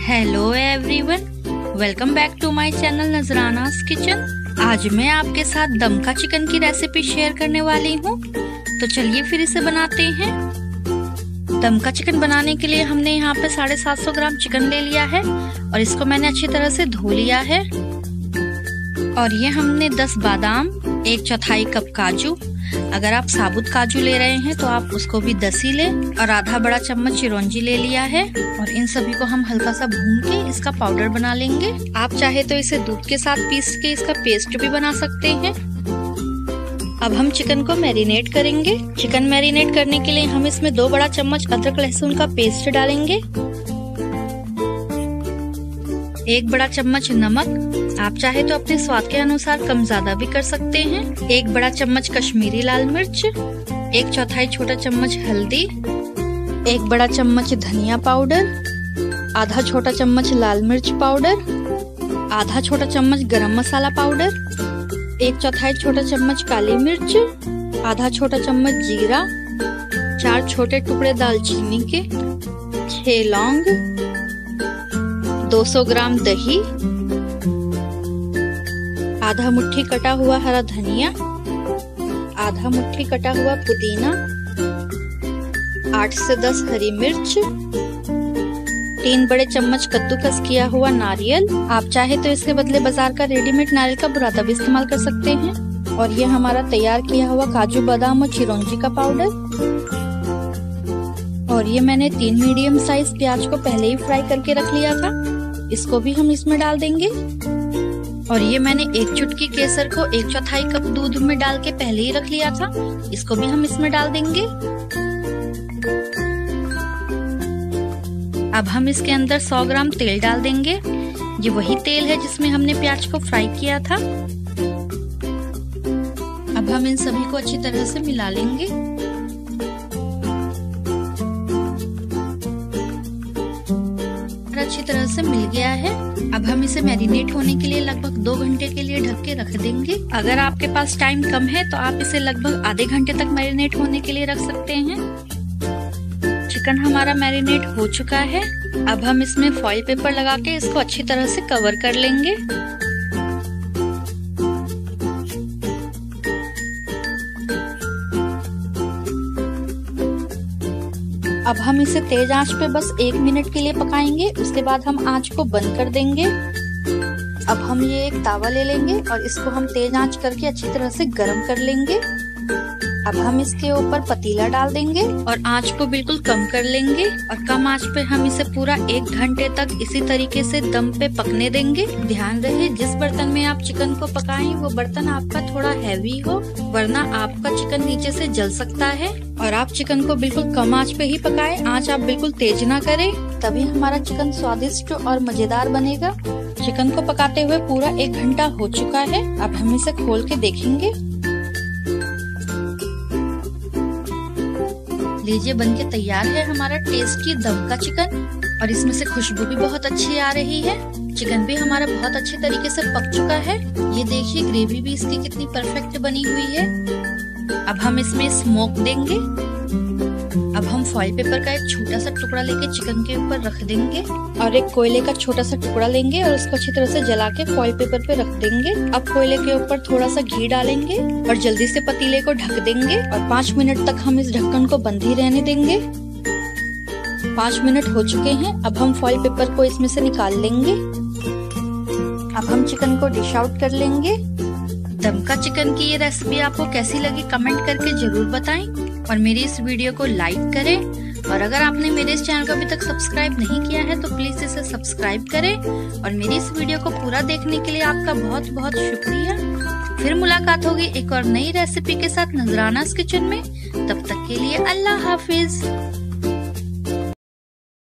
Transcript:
Hello everyone, welcome back to my channel Nazrana's kitchen. आज मैं आपके साथ दम का चिकन की रेसिपी शेयर करने वाली हूँ। तो चलिए फिर इसे बनाते हैं। दम का चिकन बनाने के लिए हमने यहाँ पे 750 ग्राम चिकन ले लिया है और इसको मैंने अच्छी तरह से धो लिया है। और ये हमने 10 बादाम, 1/4 कप काजू, अगर आप साबुत काजू ले रहे हैं तो आप उसको भी 10 ही लें, और आधा बड़ा चम्मच चिरौंजी ले लिया है। और इन सभी को हम हल्का सा भून के इसका पाउडर बना लेंगे। आप चाहे तो इसे दूध के साथ पीस के इसका पेस्ट भी बना सकते हैं। अब हम चिकन को मैरिनेट करेंगे। चिकन मैरिनेट करने के लिए हम इसमें 2 बड़ा चम्मच अदरक लहसुन का पेस्ट डालेंगे, 1 बड़ा चम्मच नमक, आप चाहे तो अपने स्वाद के अनुसार कम ज्यादा भी कर सकते हैं, 1 बड़ा चम्मच कश्मीरी लाल मिर्च, 1/4 छोटा चम्मच हल्दी, 1 बड़ा चम्मच धनिया पाउडर, आधा छोटा चम्मच लाल मिर्च पाउडर, आधा छोटा चम्मच गरम मसाला पाउडर, 1/4 छोटा चम्मच काली मिर्च, आधा छोटा चम्मच जीरा, 4 छोटे टुकड़े दालचीनी के, 6 लौंग, 200 ग्राम दही, आधा मुट्ठी कटा हुआ हरा धनिया, आधा मुट्ठी कटा हुआ पुदीना, 8 से 10 हरी मिर्च, 3 बड़े चम्मच कद्दूकस किया हुआ नारियल, आप चाहे तो इसके बदले बाजार का रेडीमेड नारियल का बुरादा भी इस्तेमाल कर सकते हैं। और ये हमारा तैयार किया हुआ काजू बादाम और चिरौंजी का पाउडर। और ये मैंने 3 मीडियम साइज प्याज को पहले ही फ्राई करके रख लिया था, इसको भी हम इसमें डाल देंगे। और ये मैंने 1 चुटकी केसर को 1/4 कप दूध में डाल के पहले ही रख लिया था, इसको भी हम इसमें डाल देंगे। अब हम इसके अंदर 100 ग्राम तेल डाल देंगे। ये वही तेल है जिसमें हमने प्याज को फ्राई किया था। अब हम इन सभी को अच्छी तरह से मिला लेंगे। अच्छी तरह से मिल गया है। अब हम इसे मैरिनेट होने के लिए लगभग 2 घंटे के लिए ढक के रख देंगे। अगर आपके पास टाइम कम है तो आप इसे लगभग आधे घंटे तक मैरिनेट होने के लिए रख सकते हैं। चिकन हमारा मैरिनेट हो चुका है। अब हम इसमें फॉइल पेपर लगा के इसको अच्छी तरह से कवर कर लेंगे। अब हम इसे तेज आंच पे बस 1 मिनट के लिए पकाएंगे, उसके बाद हम आंच को बंद कर देंगे। अब हम ये एक तावा ले लेंगे और इसको हम तेज आंच करके अच्छी तरह से गर्म कर लेंगे। अब हम इसके ऊपर पतीला डाल देंगे और आंच को बिल्कुल कम कर लेंगे। और कम आंच पे हम इसे पूरा 1 घंटे तक इसी तरीके से दम पे पकने देंगे। ध्यान रहे जिस बर्तन में आप चिकन को पकाएं वो बर्तन आपका थोड़ा हैवी हो, वरना आपका चिकन नीचे से जल सकता है। और आप चिकन को बिल्कुल कम आंच पे ही पकाएं, आंच आप बिल्कुल तेज ना करें, तभी हमारा चिकन स्वादिष्ट और मजेदार बनेगा। चिकन को पकाते हुए पूरा 1 घंटा हो चुका है। अब हम इसे खोल के देखेंगे। लीजिए बनके तैयार है हमारा टेस्टी दम का चिकन। और इसमें से खुशबू भी बहुत अच्छी आ रही है। चिकन भी हमारा बहुत अच्छे तरीके से पक चुका है। ये देखिए ग्रेवी भी इसकी कितनी परफेक्ट बनी हुई है। अब हम इसमें स्मोक देंगे। अब हम फॉइल पेपर का एक छोटा सा टुकड़ा लेके चिकन के ऊपर रख देंगे और एक कोयले का छोटा सा टुकड़ा लेंगे और उसको अच्छी तरह से जला के फॉइल पेपर पे रख देंगे। अब कोयले के ऊपर थोड़ा सा घी डालेंगे और जल्दी से पतीले को ढक देंगे और 5 मिनट तक हम इस ढक्कन को बंद ही रहने देंगे। 5 मिनट हो चुके हैं। अब हम फॉइल पेपर को इसमें से निकाल लेंगे। अब हम चिकन को डिश आउट कर लेंगे। दम का चिकन की ये रेसिपी आपको कैसी लगी कमेंट करके जरूर बताएं और मेरी इस वीडियो को लाइक करें। और अगर आपने मेरे इस चैनल को अभी तक सब्सक्राइब नहीं किया है तो प्लीज इसे सब्सक्राइब करें। और मेरी इस वीडियो को पूरा देखने के लिए आपका बहुत बहुत शुक्रिया। फिर मुलाकात होगी एक और नई रेसिपी के साथ नजरानास किचन में। तब तक के लिए अल्लाह हाफिज।